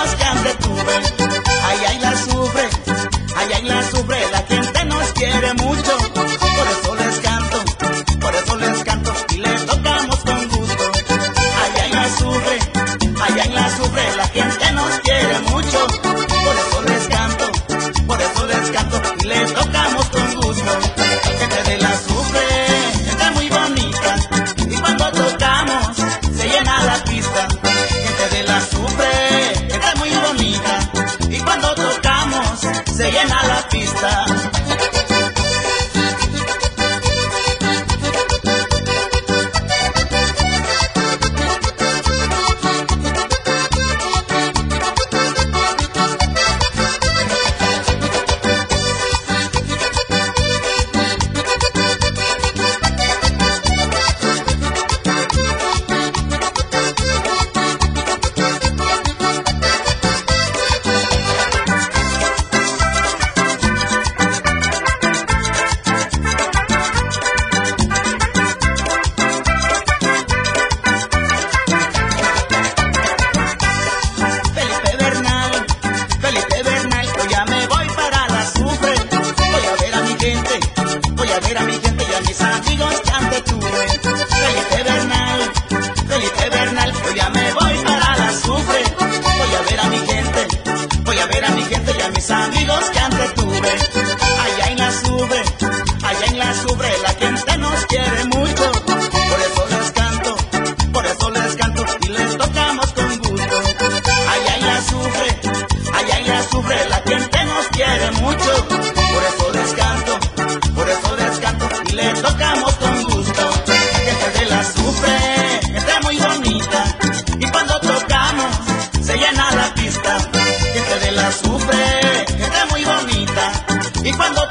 amigos que antes tuve. Ay, la sufre, ay, la sufre, la gente nos quiere mucho. Por eso les canto, por eso les canto y les tocamos con gusto. Ay, la sufre, ay, la sufre, la gente nos quiere mucho. Por eso les canto, por eso les canto y les tocamos con gusto. Gente de la sufre, gente muy bonita, y cuando tocamos se llena la pista. Gente de la sufre, gente muy bonita, y cuando tocamos se llena la pista. Voy a ver a mi gente y a mis amigos que antes tuve. Felipe Bernal, yo ya me voy para la sufre. Voy a ver a mi gente, voy a ver a mi gente y a mis amigos que antes tuve. Allá en la sufre, allá en la sufre, la gente nos quiere mucho. Por eso les canto, por eso les canto y les tocamos con gusto. Allá en la sufre, allá en la sufre, la gente nos quiere mucho. Por eso les canto, por eso les canto y les tocamos con gusto. Gente de la sufre, gente muy bonita, y cuando tocamos se llena la pista. Gente de la sufre, gente muy bonita, y cuando